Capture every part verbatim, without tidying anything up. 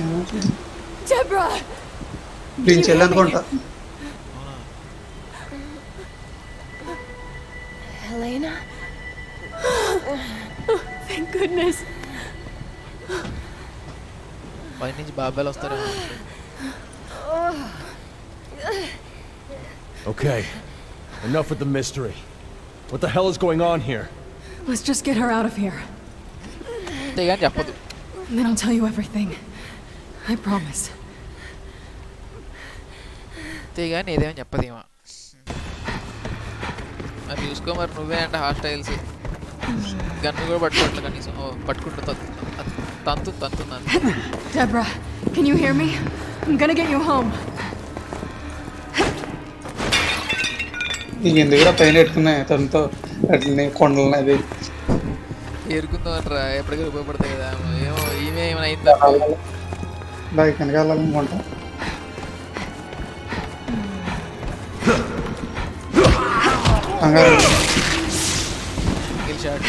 Deborah. దీని చెల్లి అనుకుంటా. Helena. Thank goodness. పై నుంచి బాబాలు వస్తారేమో. Okay, enough with the mystery. What the hell is going on here? Let's just get her out of here. అంతేగాని చెప్పదు. Then I'll tell you everything. I promise. అంతేగాని ఏదేమని చెప్పదు ఏమో. మరి చూసుకో మరి నువ్వే అంటే హాస్టైల్స్ గన్ను కూడా పట్టుకోవట్లే కనీసం పట్టుకుంటూ తంతు తంతున్నాను. Deborah, can you hear me? I'm gonna get you home. నీకు ఎందుకు కూడా పైన పెట్టుకున్నాయి తనతో అట్లనే కొండలని అది ఏరుకుందాం అంటారా ఎప్పటికీ ఉపయోగపడతాయి కదా. ఏమో ఈమె ఏమైనా అయిందా బైక్ వెనక వెళ్ళాలనుకుంటా. గెలిచాడు.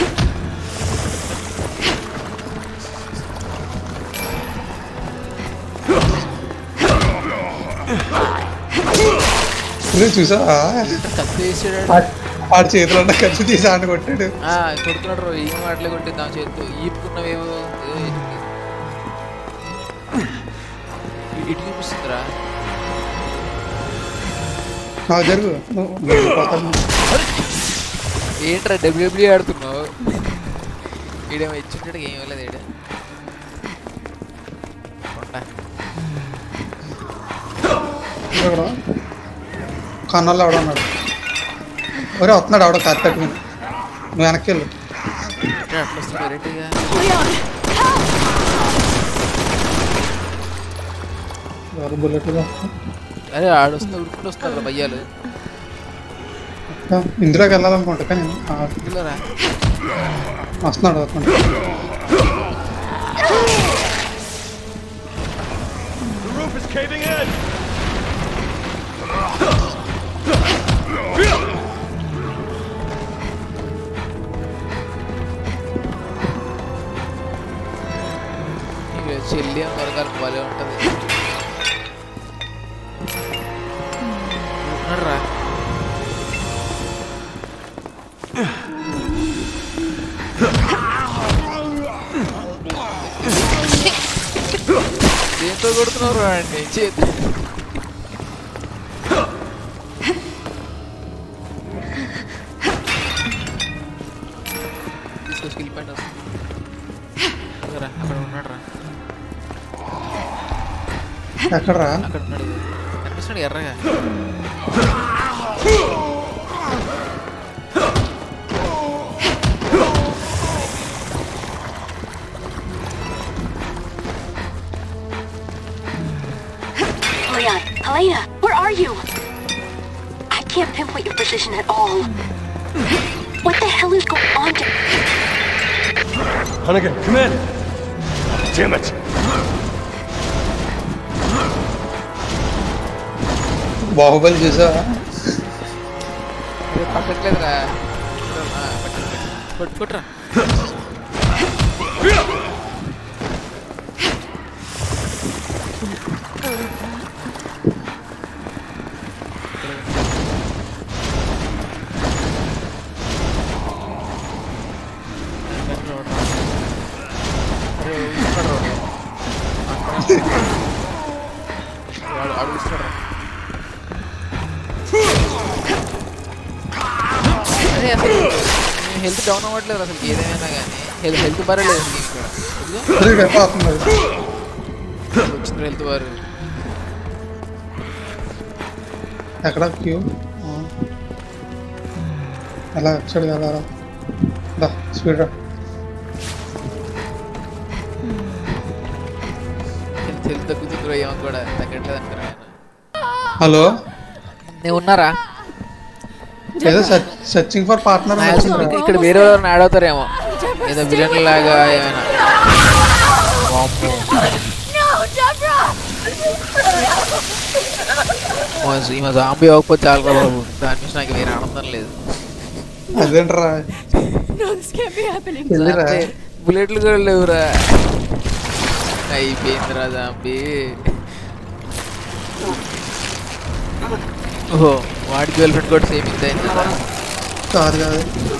చూసా కత్తేసాడు. ఆడు చేతిలో ఉన్న కత్తి తీసి ఆడ కొట్టాడు. కొడుతున్నాడు ఏం మాటలే కొట్టింది దాని చేతితో ఈపుకున్నవేమో ఇటు చూపిస్తుందిరా. జరుగు ఏంట్రా డబ్ల్యూడబ్ల్యూ ఆడుతున్నావు? ఈడేమో ఇచ్చింటాడు ఏం ఇవ్వలేదు. ఈడ కన్నాల్లో ఆడ ఉన్నాడు. ఒరే వస్తున్నాడు ఆవిడ కత్తి పెట్టుకుని. నువ్వు వెనక్కి వెళ్ళు. ఎవరు బుల్లెట్ అరే ఆడొస్తుంది ఉరుకుంటూ వస్తున్నారు భయ్యాలు. ఇందులోకి వెళ్ళాలనుకుంటా కానీ వస్తున్నాడు వస్తున్నాడు. చెల్లి అని దొరకాలి భలే ఉంటుంది. రా దేంతో కొడుతున్నారు అండి చేతి తీసుకొచ్చి వెళ్ళిపోయింది. వస్తుంది అక్కడ ఉన్నాడు రా. ఎక్కడరా? అక్కడ ఉన్నాడు కనిపిస్తున్నాడు ఎర్రగా. Helena, where are you? I can't pinpoint your position at all. What the hell is going on? To... Hunnigan, come in! Damn it! Baahubali చూసా పట్టట్లేదురా. కొట్టుకుంటారా అడుగుస్తాడు. హెల్త్ డౌన్ అవ్వట్లేదు అసలు ఏదైనా కానీ. హెల్త్ హెల్త్ బారే లేదు వచ్చింది హెల్త్ బారు. ఎక్కడ క్యూ అలా వచ్చాడు కదా దా స్పీడ్ రా. హెల్త్ హెల్త్ తగ్గుతుంది ఏమో కూడా తగ్గట్లేదు అనుకున్నా. హలో నేను ఉన్నారా? ఏదో సర్చింగ్ ఫర్ పార్ట్నర్ ఇక్కడ వేరే ఎవరైనా యాడ్ అవుతారేమో ఏదో విలన్ లాగా ఏమైనా. ఈమె జాంబీ అవ్వకపోతే చాలా బాబు. దాని నుంచి నాకు వేరే ఆనందం లేదు. అయిపోయిందిరా జాంబీ. ఓహో వాడి గర్ల్ ఫ్రెండ్ కూడా సేమ్ ఇంత అయింది కదా. కాదు కాదు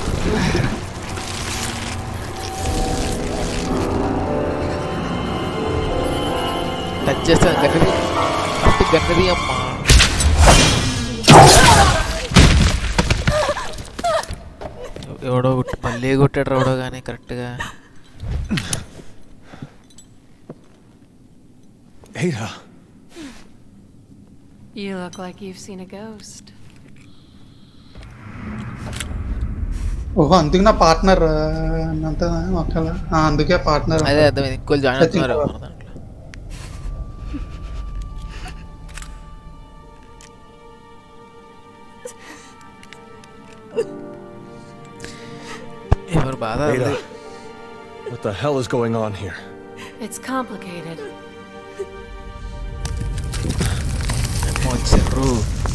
టచ్ చేస్తాను గన్నది ఫస్ట్ గన్నది అమ్మా. ఎవడో మళ్ళీ కొట్టాడు ఎవడో కానీ కరెక్ట్గా. Ada. You look like you've seen a ghost. ఓహో అందుకు నా పార్ట్నర్ అంత ఒకళ్ళ అందుకే పార్ట్నర్. అదే అర్థమైంది ఇంకో జాయిన్ అవుతున్నారు మన దాంట్లో. ఎవరు బాధ. Ada. What the hell is going on here? It's complicated. వచ్చారు.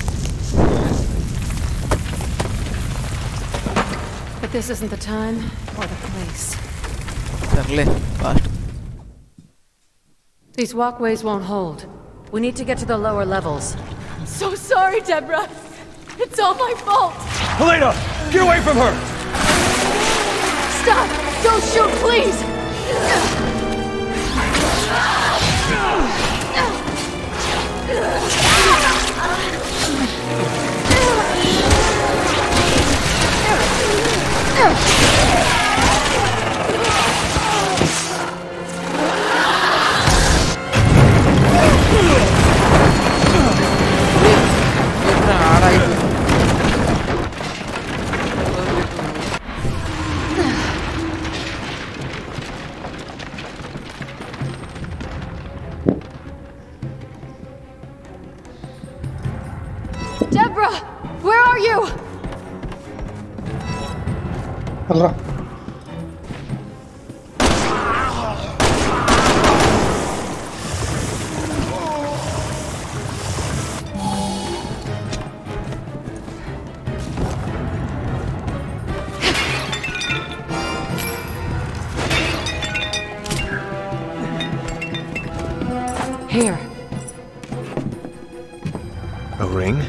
But this isn't the time or the place. సర్లే fast. These walkways won't hold. We need to get to the lower levels. I'm so sorry, Deborah. It's all my fault. Helena, get away from her! Stop! Don't shoot, please! Deborah! Where are you? వెళ్ళరా. Here. A ring?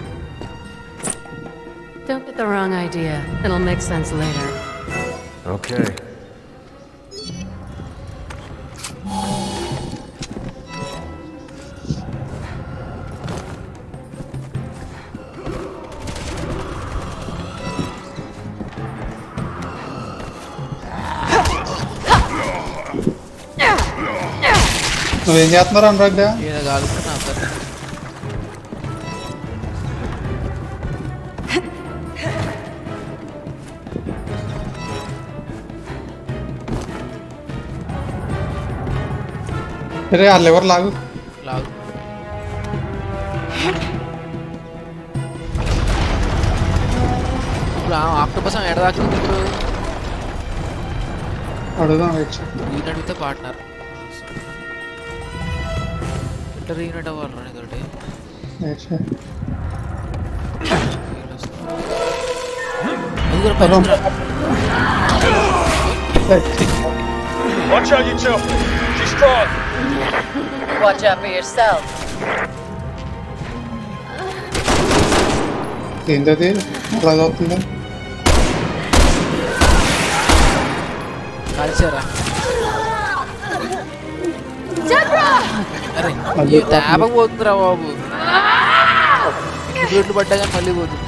Don't get the wrong idea. It'll make sense later. Okay. నువ్వేం చేస్తున్నారు అనురాగ్? ఈయన కాలుతున్నా అతన్ని. సరే ఆ lever లాగు. లాగు. ఇప్పుడు ఆక్టోపస్ ఎడదాకా ఇప్పుడు అడుగుదాం వెయిట్. ఈయన అడిగితే పార్ట్నర్ ఎట్లా రీనట్ అవ్వాలి ఇదొకటి. Watch out, you two! She's strong! Watch out for yourself. ఏంటది అలాగ అవుతుందా? కాల్చారా? Deborah! అరే ఈ ట్యాబ్ పోతుందిరా బాబు. రోడ్లు పడ్డా కానీ మళ్ళీ పోతుంది.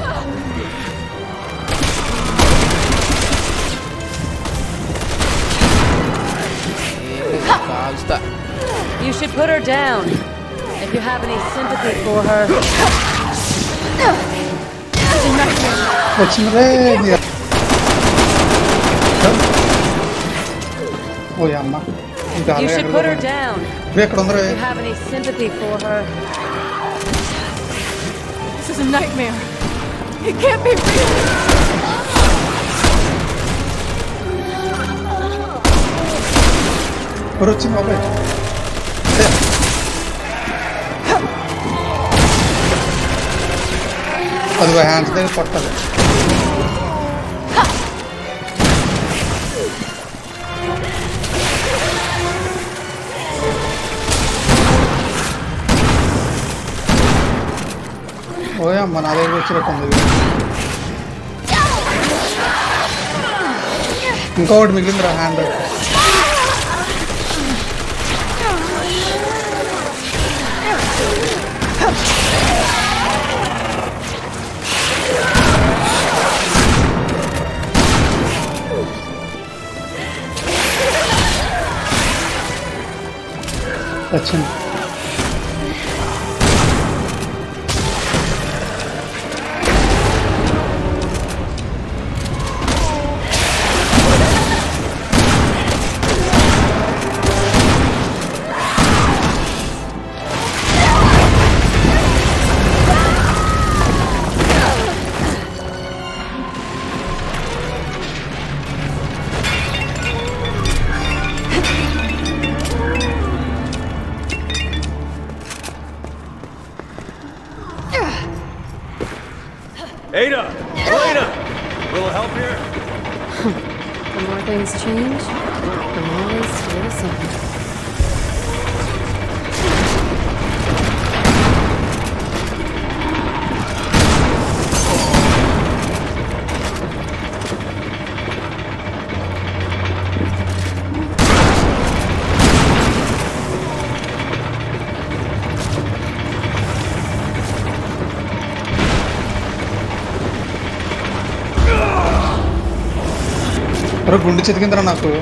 కాల్స్తా. You should put her down. If you have any sympathy for her. వచ్చిందిరే. ఓ అమ్మ You should put her down. ఎక్కడ ఉందరే? If you have any sympathy for her. This is a nightmare. It can't be real. ఎవరు వచ్చింది బాబాయ్? అది hands దగ్గర పట్టాలి. అమ్మ నా దగ్గర వచ్చినట్టుంది ఇది. ఇంకొకటి మిగిలిందిరా హ్యాండ్. వచ్చింది. Ada! Elena! Little help here? The more things change, the more they stay the same. అరే గుండు చెతికిందిరా నాకు.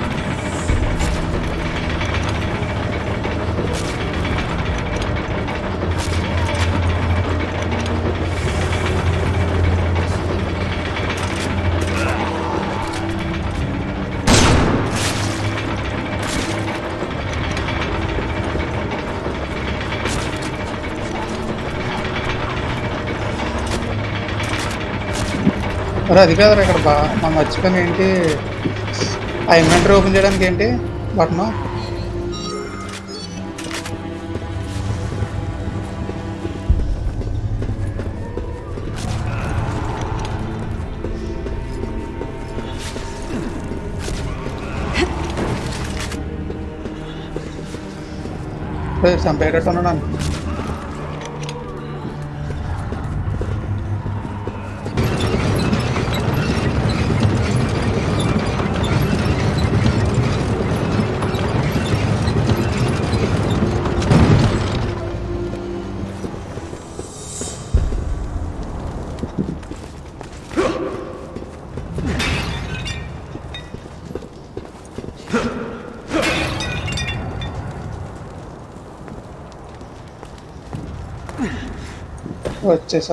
అరే అది కాదురా ఇక్కడ బా మనం మర్చిపోయిన ఏంటి ఆ ఇన్వెంటరీ ఓపెన్ చేయడానికి ఏంటి బటన్? చంపేటట్టు ఉన్నాను. వచ్చేసా.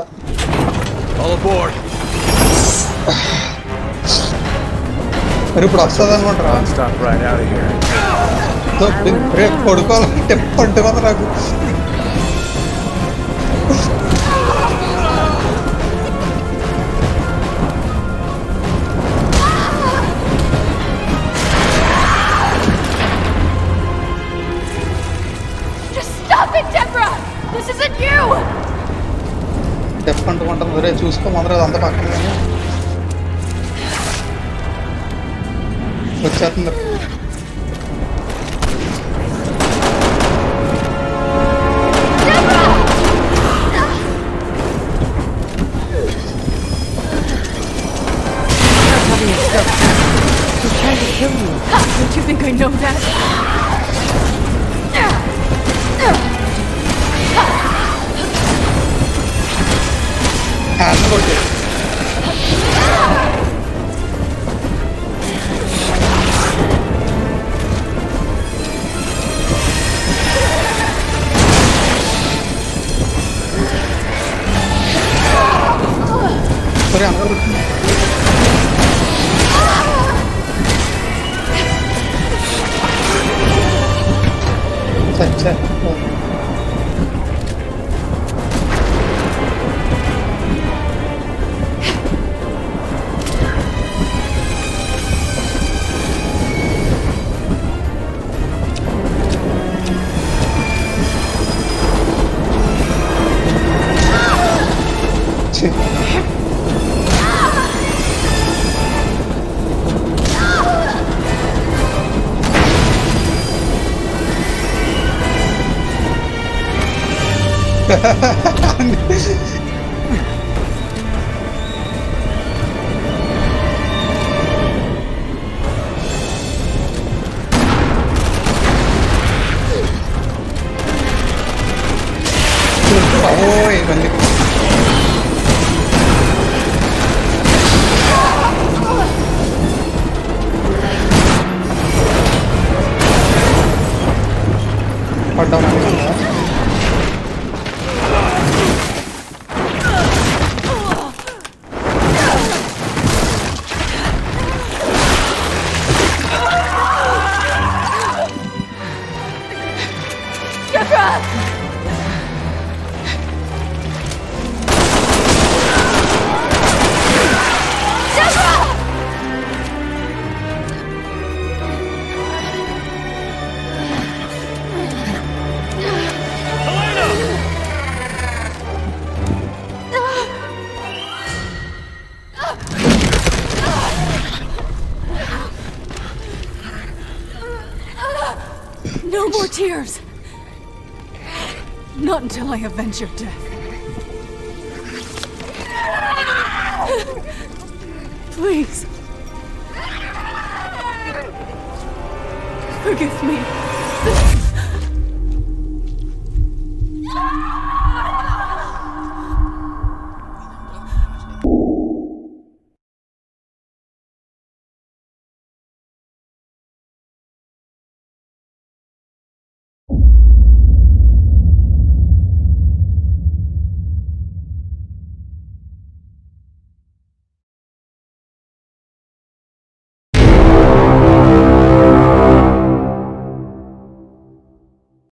మరి ఇప్పుడు వస్తుంది అనుకుంటారా? రేపు పడుకోవాలంటే పట్టుకోదు నాకు. డెప్ అంటుకుంటాం రే చూసుకోమందరూ అంత పక్కన వచ్చేస్తుంది. He's trying to kill you. Don't you think I know that? Hand కొట్టే సరే అందరూ సరే పడ్డాను అనుకుంటా. Deborah! No more tears. Not until I avenge your death. Please. Forgive me.